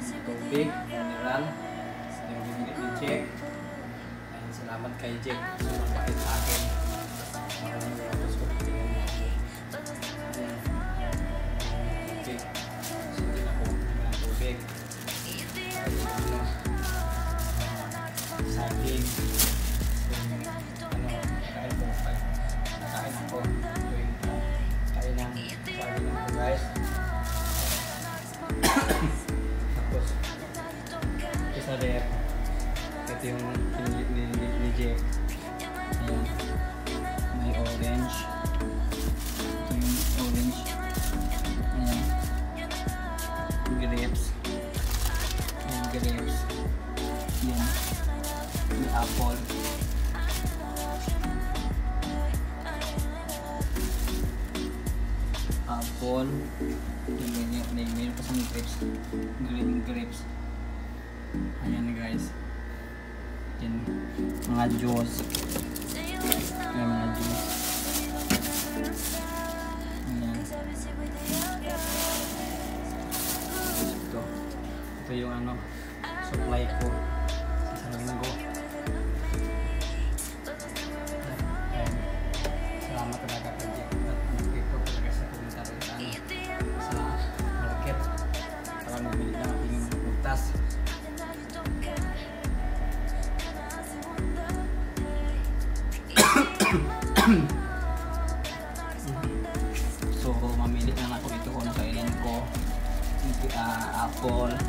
tubig, mineral, yung binigay ni Jack. Ayun, salamat kay Jack sa mabait sa akin. Maraming oras ko tingnan mo ako. Ayan, tubig. Sundin ako ng tubig. Ayun, saging. Nakain ko. Nakain ako. Kain ng saging ako, guys. Tapos isa rep, ito yung pinili ni Jack. Ayan, may orange, ito yung orange. Ayan, grapes. Ayan, grapes. Ayan, may apple. Apple. Mayroon pa sa grapes, green grapes. Ayan guys, yan mga juice. Ayan mga juice. Ayan. Ito yung ano, supply ko sa isang linggo. Ayan. Salamat talaga kay Jack at nag-ito talaga sa komentaryo sa market para mabili ng ating butas. So mamili na ako ito kung nakainin ko. Apple,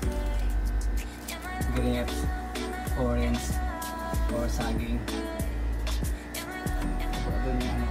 grapes, orange, or saging. Doon yung